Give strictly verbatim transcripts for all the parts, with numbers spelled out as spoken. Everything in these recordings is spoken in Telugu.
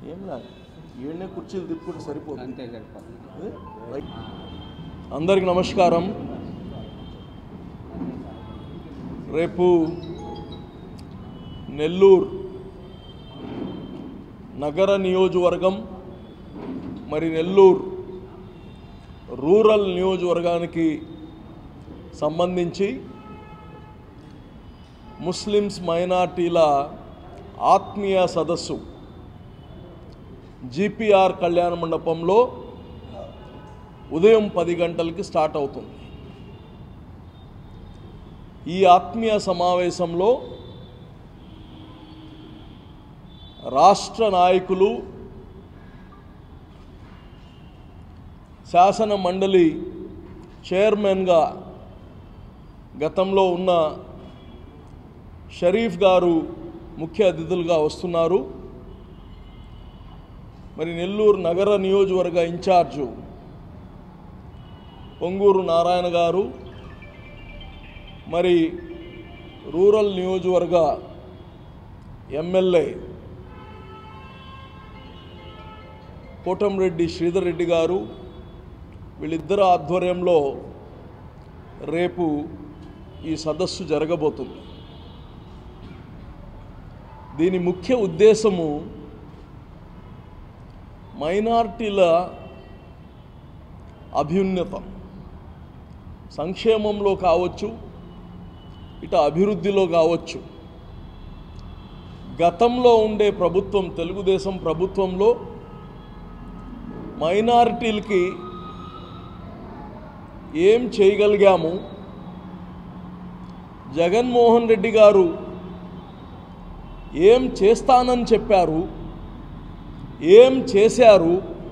ఏం లేదు, ఏడనే కుర్చీలు తిప్పుకుంటే సరిపోతుంది. అంతే సరిపోతుంది. అందరికి నమస్కారం. రేపు నెల్లూరు నగర నియోజకవర్గం మరి నెల్లూరు రూరల్ నియోజకవర్గానికి సంబంధించి ముస్లిమ్స్ మైనార్టీల ఆత్మీయ సదస్సు జీపీఆర్ కళ్యాణ మండపంలో ఉదయం పది గంటలకి స్టార్ట్ అవుతుంది. ఈ ఆత్మీయ సమావేశంలో రాష్ట్ర నాయకులు, శాసన మండలి చైర్మన్గా గతంలో ఉన్న షరీఫ్ గారు ముఖ్య అతిథులుగా వస్తున్నారు. మరి నెల్లూరు నగర నియోజకవర్గ ఇన్ఛార్జు పొంగూరు నారాయణ గారు, మరి రూరల్ నియోజకవర్గ ఎమ్మెల్యే కోటంరెడ్డి శ్రీధర్ రెడ్డి గారు, వీళ్ళిద్దరి ఆధ్వర్యంలో రేపు ఈ సదస్సు జరగబోతుంది. దీని ముఖ్య ఉద్దేశము మైనార్టీల అభ్యున్నత, సంక్షేమంలో కావచ్చు, ఇటు అభివృద్ధిలో కావచ్చు. గతంలో ఉండే ప్రభుత్వం, తెలుగుదేశం ప్రభుత్వంలో మైనారిటీలకి ఏం చేయగలిగాము, జగన్మోహన్ రెడ్డి గారు ఏం చేస్తానని చెప్పారు, ఏం చేశారు,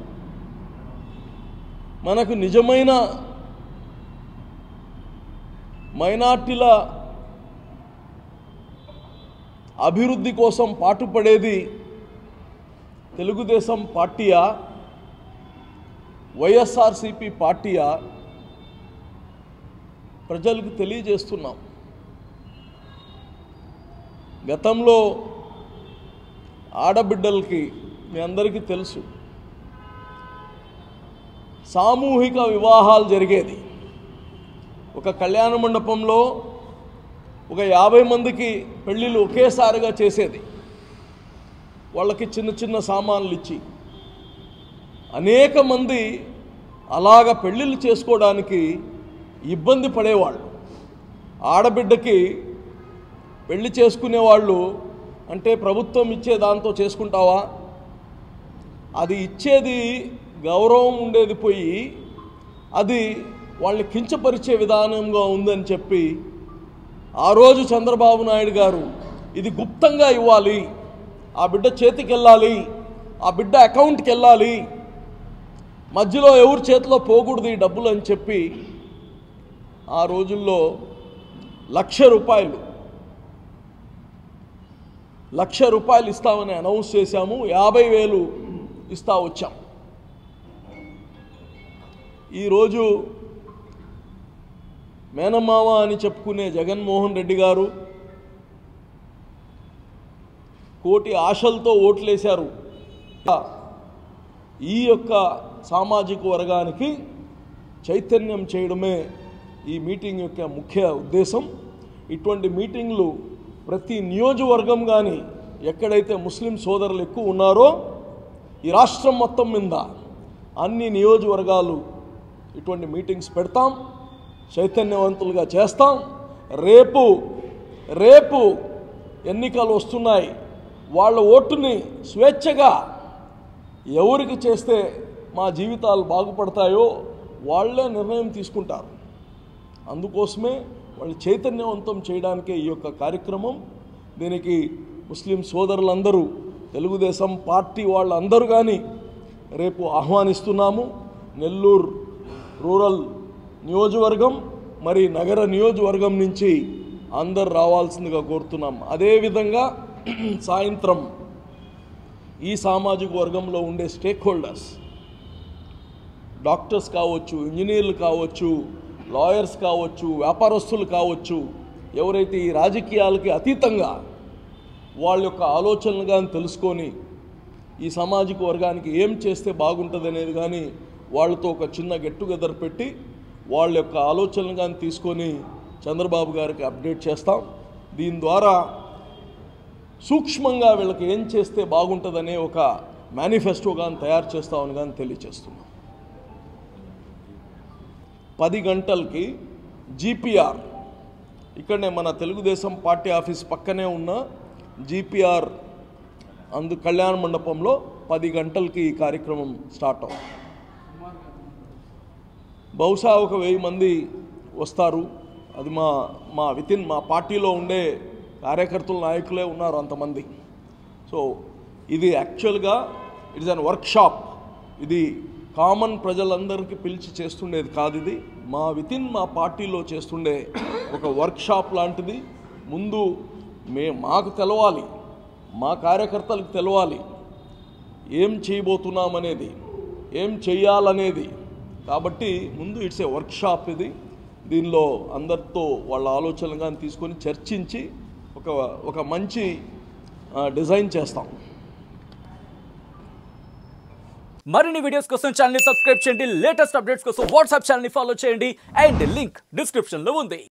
మనకు నిజమైన మైనార్టీల అభివృద్ధి కోసం పాటుపడేది తెలుగుదేశం పార్టీయా, వైఎస్ఆర్సీపీ పార్టీయా, ప్రజలకు తెలియజేస్తున్నాం. గతంలో ఆడబిడ్డలకి మీ అందరికీ తెలుసు, సామూహిక వివాహాలు జరిగేది. ఒక కళ్యాణ మండపంలో ఒక యాభై మందికి పెళ్ళిళ్ళు ఒకేసారిగా చేసేది. వాళ్ళకి చిన్న చిన్న సామాన్లు ఇచ్చి అనేక మంది అలాగ పెళ్ళిళ్ళు చేసుకోవడానికి ఇబ్బంది పడేవాళ్ళు. ఆడబిడ్డకి పెళ్లి చేసుకునేవాళ్ళు అంటే ప్రభుత్వం ఇచ్చే దాంతో చేసుకుంటావా, అది ఇచ్చేది గౌరవం ఉండేది పోయి అది వాళ్ళని కించపరిచే విధానంగా ఉందని చెప్పి ఆ రోజు చంద్రబాబు నాయుడు గారు ఇది గుప్తంగా ఇవ్వాలి, ఆ బిడ్డ చేతికి వెళ్ళాలి, ఆ బిడ్డ అకౌంట్కి వెళ్ళాలి, మధ్యలో ఎవరి చేతిలో పోకూడదు ఈ డబ్బులు అని చెప్పి ఆ రోజుల్లో లక్ష రూపాయలు లక్ష రూపాయలు ఇస్తామని అనౌన్స్ చేశాము. యాభై వేలు ఇస్తా వచ్చాం. ఈరోజు మేనమామ అని చెప్పుకునే జగన్మోహన్ రెడ్డి గారు కోటి ఆశలతో ఓట్లేశారు. ఈ యొక్క సామాజిక వర్గానికి చైతన్యం చేయడమే ఈ మీటింగ్ యొక్క ముఖ్య ఉద్దేశం. ఇటువంటి మీటింగ్లు ప్రతి నియోజకవర్గం కానీ ఎక్కడైతే ముస్లిం సోదరులు ఎక్కువ ఉన్నారో ఈ రాష్ట్రం మొత్తం మీద అన్ని నియోజకవర్గాలు ఇటువంటి మీటింగ్స్ పెడతాం, చైతన్యవంతులుగా చేస్తాం. రేపు రేపు ఎన్నికలు వస్తున్నాయి. వాళ్ళ ఓటుని స్వేచ్ఛగా ఎవరికి చేస్తే మా జీవితాలు బాగుపడతాయో వాళ్ళే నిర్ణయం తీసుకుంటారు. అందుకోసమే వాళ్ళు చైతన్యవంతం చేయడానికే ఈ యొక్క కార్యక్రమం. దీనికి ముస్లిం సోదరులందరూ, తెలుగుదేశం పార్టీ వాళ్ళందరూ కానీ రేపు ఆహ్వానిస్తున్నాము. నెల్లూరు రూరల్ నియోజకవర్గం మరి నగర నియోజకవర్గం నుంచి అందరు రావాల్సిందిగా కోరుతున్నాం. అదేవిధంగా సాయంత్రం ఈ సామాజిక వర్గంలో ఉండే స్టేక్ హోల్డర్స్, డాక్టర్స్ కావచ్చు, ఇంజనీర్లు కావచ్చు, లాయర్స్ కావచ్చు, వ్యాపారస్తులు కావచ్చు, ఎవరైతే ఈ రాజకీయాలకి అతీతంగా వాళ్ళ యొక్క ఆలోచనలు కానీ తెలుసుకొని ఈ సామాజిక వర్గానికి ఏం చేస్తే బాగుంటుంది అనేది కానీ వాళ్ళతో ఒక చిన్న గెట్ టుగెదర్ పెట్టి వాళ్ళ యొక్క ఆలోచనలు కానీ తీసుకొని చంద్రబాబు గారికి అప్డేట్ చేస్తాం. దీని ద్వారా సూక్ష్మంగా వీళ్ళకి ఏం చేస్తే బాగుంటుందనే ఒక మేనిఫెస్టో కానీ తయారు చేస్తామని కానీ తెలియజేస్తున్నాం. పది గంటలకి జీపీఆర్ ఇక్కడనే మన తెలుగుదేశం పార్టీ ఆఫీస్ పక్కనే ఉన్న జీపీఆర్ అందు కళ్యాణ మండపంలో పది గంటలకి ఈ కార్యక్రమం స్టార్ట్ అవుతుంది. బహుశా ఒక వెయ్యి మంది వస్తారు. అది మా మా వితిన్ మా పార్టీలో ఉండే కార్యకర్తల నాయకులే ఉన్నారు అంతమంది. సో ఇది యాక్చువల్గా ఇట్ ఇస్ అన్ వర్క్షాప్. ఇది కామన్ ప్రజలందరికీ పిలిచి చేస్తుండేది కాదు. ఇది మా వితిన్ మా పార్టీలో చేస్తుండే ఒక వర్క్షాప్ లాంటిది. ముందు మే మాకు తెలవాలి, మా కార్యకర్తలకు తెలవాలి ఏం చేయబోతున్నామనేది, ఏం చెయ్యాలనేది. కాబట్టి ముందు ఇట్స్ ఏ వర్క్షాప్. ఇది దీనిలో అందరితో వాళ్ళ ఆలోచనలు కానీ తీసుకొని చర్చించి ఒక ఒక మంచి డిజైన్ చేస్తాం. మరిన్ని వీడియోస్ కోసం ఛానల్ ని సబ్స్క్రైబ్ చేయండి. లేటెస్ట్ అప్డేట్స్ కోసం వాట్సాప్ ఛానల్ ని ఫాలో చేయండి. అండ్ లింక్ డిస్క్రిప్షన్ లో ఉంది.